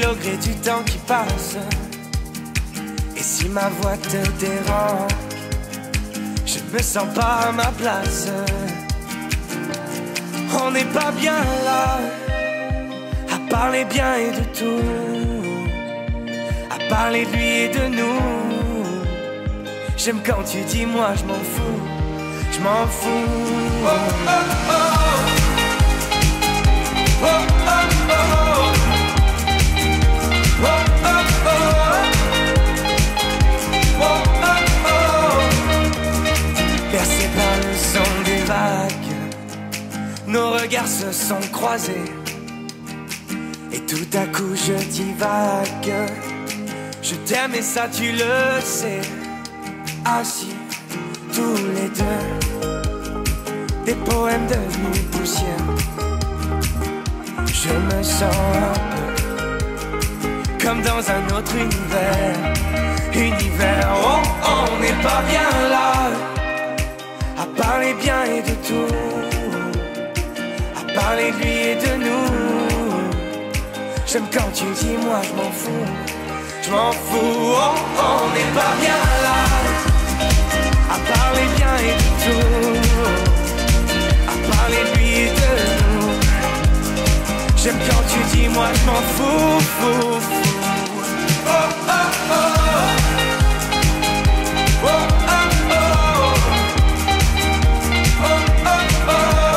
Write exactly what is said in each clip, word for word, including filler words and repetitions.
au gré du temps qui passe. Et si ma voix te dérange, je me sens pas à ma place. On n'est pas bien là, à parler bien et de tout, à parler de lui et de nous. J'aime quand tu dis moi je m'en fous, je m'en fous. Oh oh oh. Oh oh oh. Oh oh oh. Oh oh oh. Bercés par le son des vagues, nos regards se sont croisés. Et tout à coup je divague. Je t'aime et ça tu le sais. Assis tous les deux, des poèmes devenus poussière. Je me sens un peu comme dans un autre univers. Univers, oh, on n'est pas bien là, à parler bien et de tout, à parler de lui et de nous. J'aime quand tu dis moi je m'en fous, je m'en fous, oh, on n'est pas bien là, à parler bien et de tout, à parler de lui et de nous. J'aime quand tu dis moi je m'en fous, fou, fou. Oh oh oh. Oh oh oh. Oh oh oh.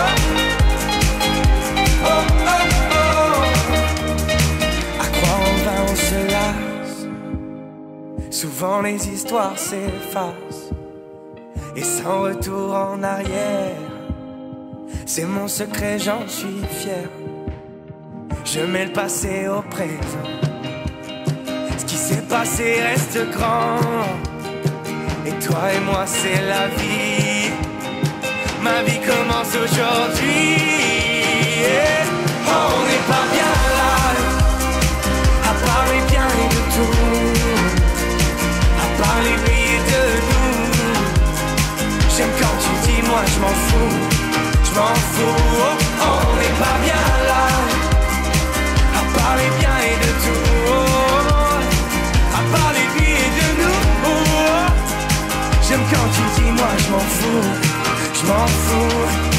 Oh oh oh. À croire en vain on se lasse, souvent les histoires s'effacent. Et sans retour en arrière, c'est mon secret, j'en suis fier. Je mets le passé au présent, ce qui s'est passé reste grand. Et toi et moi c'est la vie, ma vie commence aujourd'hui. Yeah. Oh, on n'est pas bien là, à parler bien et de tout, à parler lui et de nous. J'aime quand tu dis moi je m'en fous, je m'en fous. Oh, on n'est pas bien là, à parler bien et de tout, à parler de lui et de nous. J'aime quand tu dis moi je m'en fous, je m'en fous.